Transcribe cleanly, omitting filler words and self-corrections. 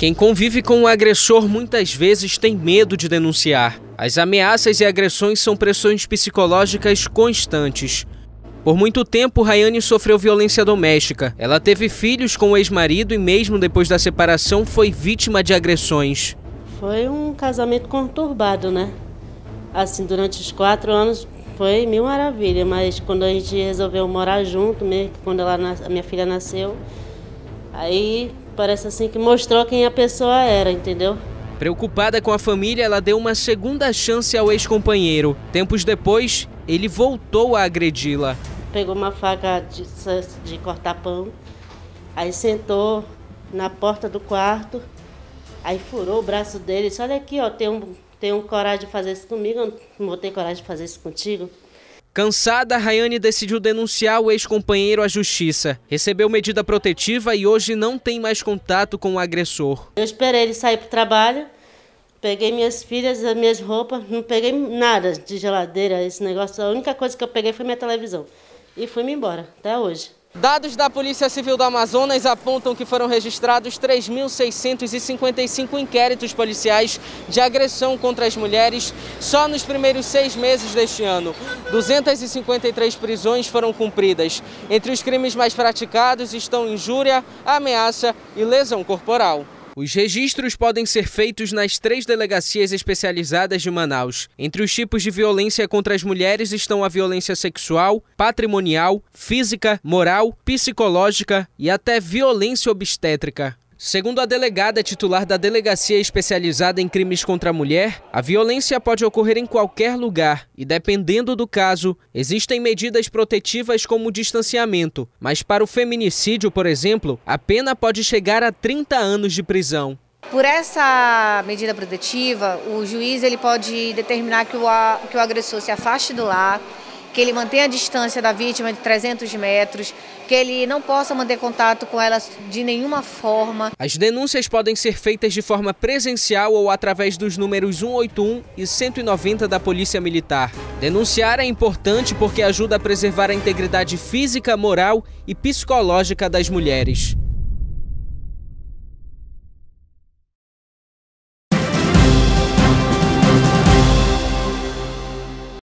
Quem convive com o agressor muitas vezes tem medo de denunciar. As ameaças e agressões são pressões psicológicas constantes. Por muito tempo, Rayane sofreu violência doméstica. Ela teve filhos com o ex-marido e mesmo depois da separação foi vítima de agressões. Foi um casamento conturbado, né? Assim, durante os 4 anos foi mil maravilha, mas quando a gente resolveu morar junto, mesmo quando a minha filha nasceu, aí parece assim que mostrou quem a pessoa era, entendeu? Preocupada com a família, ela deu uma segunda chance ao ex-companheiro. Tempos depois, ele voltou a agredi-la. Pegou uma faca de cortar pão, aí sentou na porta do quarto, aí furou o braço dele. Disse, olha aqui, ó, tem coragem de fazer isso comigo, eu não vou ter coragem de fazer isso contigo. Cansada, Rayane decidiu denunciar o ex-companheiro à justiça. Recebeu medida protetiva e hoje não tem mais contato com o agressor. Eu esperei ele sair para o trabalho, peguei minhas filhas, as minhas roupas, não peguei nada de geladeira, esse negócio. A única coisa que eu peguei foi minha televisão e fui-me embora, até hoje. Dados da Polícia Civil do Amazonas apontam que foram registrados 3.655 inquéritos policiais de agressão contra as mulheres só nos primeiros 6 meses deste ano. 253 prisões foram cumpridas. Entre os crimes mais praticados estão injúria, ameaça e lesão corporal. Os registros podem ser feitos nas 3 delegacias especializadas de Manaus. Entre os tipos de violência contra as mulheres estão a violência sexual, patrimonial, física, moral, psicológica e até violência obstétrica. Segundo a delegada titular da Delegacia Especializada em Crimes contra a Mulher, a violência pode ocorrer em qualquer lugar e, dependendo do caso, existem medidas protetivas como o distanciamento. Mas para o feminicídio, por exemplo, a pena pode chegar a 30 anos de prisão. Por essa medida protetiva, o juiz ele pode determinar que o agressor se afaste do lar, que ele mantenha a distância da vítima de 300 metros, que ele não possa manter contato com ela de nenhuma forma. As denúncias podem ser feitas de forma presencial ou através dos números 181 e 190 da Polícia Militar. Denunciar é importante porque ajuda a preservar a integridade física, moral e psicológica das mulheres.